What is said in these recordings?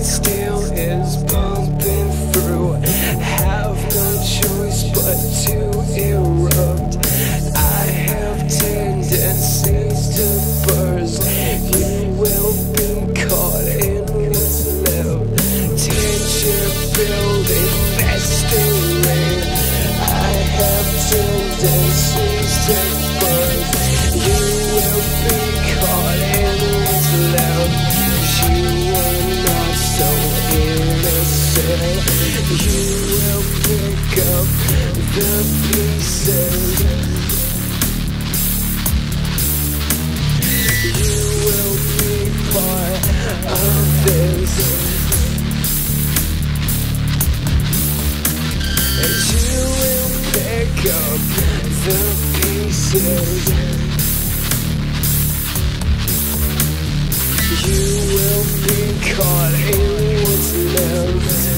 still is pumping through. Have no choice but to erupt. I have tendencies to burst. You will be caught in what's left. Tension building, festering. I have tendencies to burst. You will be caught in what's left. You are not so innocent. You will pick up the pieces. You will be part of this. You will pick up the pieces. You will be caught in what's left.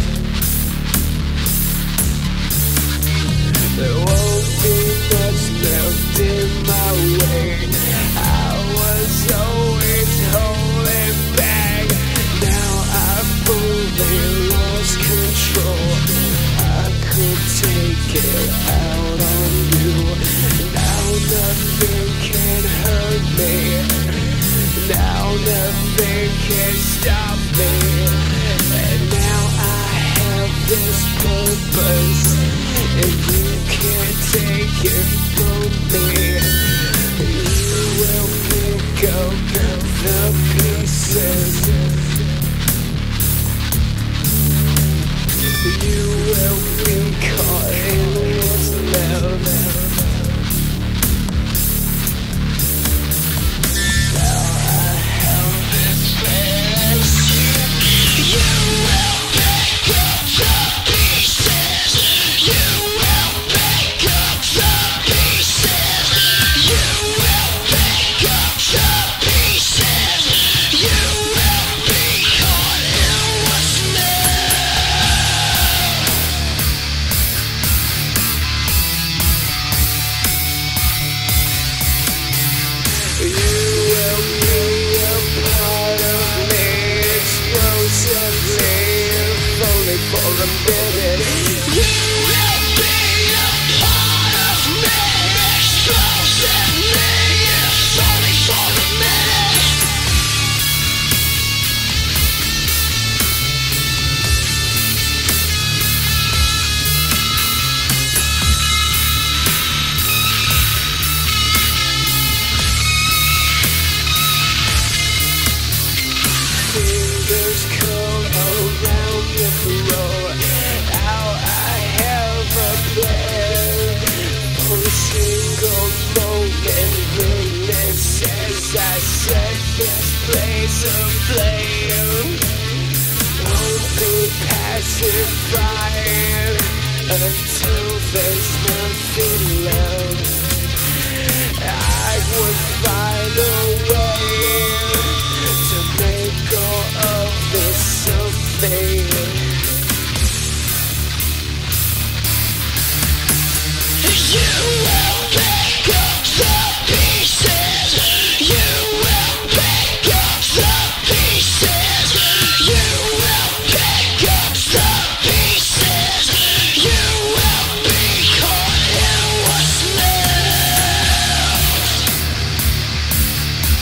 There won't be much left in my way. I was always holding back. Now I've fully lost control. I could take it out on you. Now nothing can hurt me. Now nothing can stop me. And now I have this purpose, and you can't take it from me. You will pick up the pieces. You will be caught in what's left. For a minute, you will be a part of me, explosively, if only for a minute. Fingers curl around your throat. Now I have a plan for a single moment. Goodness, as I set this place aflame, won't be pacified until there's nothing left. I would find a way to make all of this something. You will pick up the pieces. You will pick up the pieces. You will pick up the pieces. You will be caught in what's left.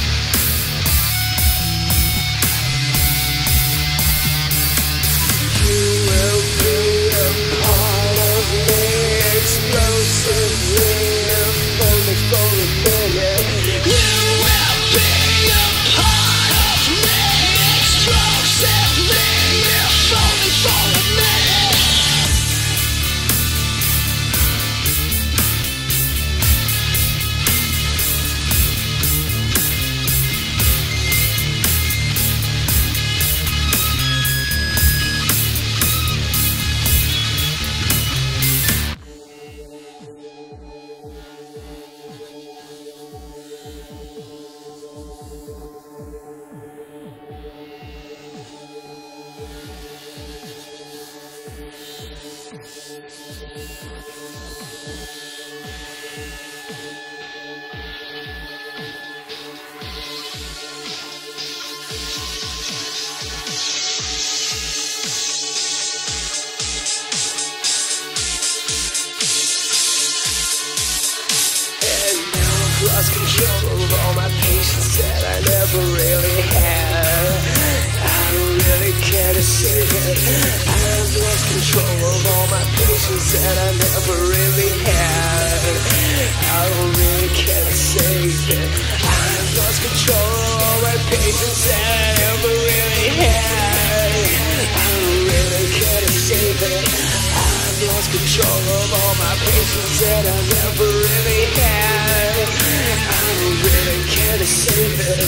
I've lost control of all my patience that I never really had. I don't really care to save it. I've lost control of all my patience that I never really had. I don't really care to save it. I've lost control of all my patience that I never really had. I don't really care to save it.